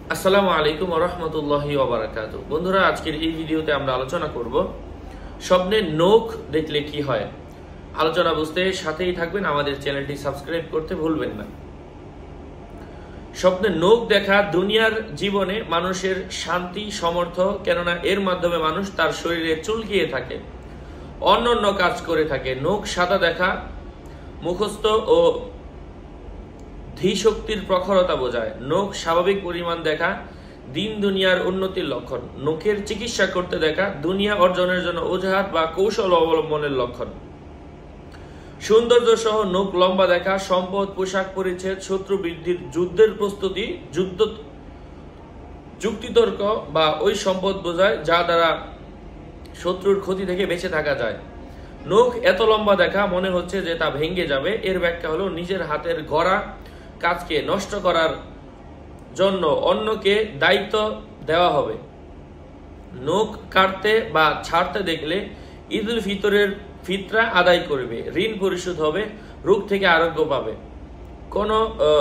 আসসালামু আলাইকুম ওয়া রাহমাতুল্লাহি ওয়া বারাকাতুহু। বন্ধুরা, আজকের এই ভিডিওতে আমরা আলোচনা করব স্বপ্নে নখ দেখলে কি হয়। আলোচনা বুঝতে সাথেই থাকবেন, আমাদের চ্যানেলটি সাবস্ক্রাইব করতে ভুলবেন না। স্বপ্নে নখ দেখা দুনিয়ার জীবনে মানুষের শান্তি সমর্থ, কেননা এর মাধ্যমে মানুষ তার শরীরে চুলকিয়ে থাকে, অন্যান্য কাজ করে থাকে। নখ সাদা দেখা মুখস্থ ও ধীশক্তির প্রখরতা বোঝায়। নখ স্বাভাবিক পরিমাণ দেখা দিন দুনিয়ার উন্নতির লক্ষণ। নখের চিকিৎসা করতে দেখা দুনিয়া অর্জনের জন্য অজুহাত বা কৌশল অবলম্বনের লক্ষণ। সৌন্দর্য সহ নখ লম্বা দেখা সম্পদ, পোশাক পরিচ্ছদ, শত্রু বৃদ্ধির, যুদ্ধের প্রস্তুতি, যুক্তিতর্ক বা ওই সম্পদ বোঝায় যা দ্বারা শত্রুর ক্ষতি থেকে বেঁচে থাকা যায়। নখ এত লম্বা দেখা মনে হচ্ছে যে তা ভেঙে যাবে। এর ব্যাখ্যা হলো নিজের হাতের গড়া কাজকে নষ্ট করার জন্য অন্যকে দায়িত্ব দেওয়া হবে। নখ কাটতে বা ছাড়তে দেখলে ঈদ উল ফিতরের ফিতরা আদায় করবে, ঋণ পরিশোধ হবে, রোগ থেকে আরোগ্য পাবে। কোনো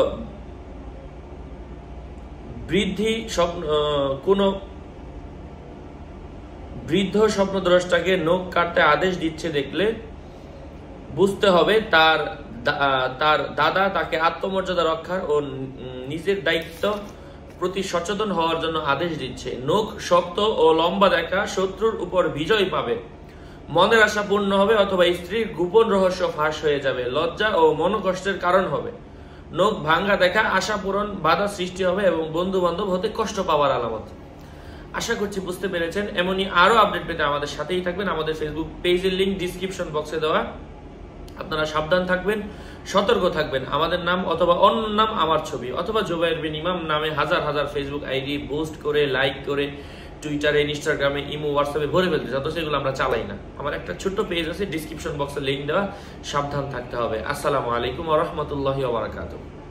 বৃদ্ধ স্বপ্নদ্রষ্টাকে নখ কাটতে আদেশ দিচ্ছে দেখলে বুঝতে হবে তার দাদা তাকে আত্মমর্যাদা রক্ষার ও নিজের দায়িত্ব প্রতি সচেতন হওয়ার জন্য আদেশ দিচ্ছে। নখ শক্ত ও লম্বা দেখা শত্রুর উপর বিজয় পাবে, মনের আশা পূর্ণ হবে অথবা স্ত্রীর গোপন রহস্য ফাঁস হয়ে যাবে, লজ্জা ও মনোকষ্টের কারণ হবে। নখ ভাঙ্গা দেখা আশা পূরণ বাধা সৃষ্টি হবে এবং বন্ধু বান্ধব হতে কষ্ট পাওয়ার আলামত। আশা করছি বুঝতে পেরেছেন। এমনই আরো আপডেট পেতে আমাদের সাথেই থাকবেন। আমাদের ফেসবুক পেজের লিংক ডিসক্রিপশন বক্সে দেওয়া। আপনারা সাবধান থাকবেন, সতর্ক থাকবেন। আমাদের নাম অথবা অন্য নাম আমার ছবি অথবা জুবায়ের বিন ইমাম নামে হাজার হাজার ফেসবুক আইডি পোস্ট করে, লাইক করে, টুইটারে, ইনস্টাগ্রামে, ইমো, হোয়াটসঅ্যাপে ভরে ফেলতেছে, অথচ সেগুলো আমরা চালাই না। আমার একটা ছোট্ট পেজ আছে, ডিসক্রিপশন বক্সে লিংক দেওয়া। সাবধান থাকতে হবে। আসসালামু আলাইকুম ওয়া রাহমাতুল্লাহি ওয়া বারাকাতুহু।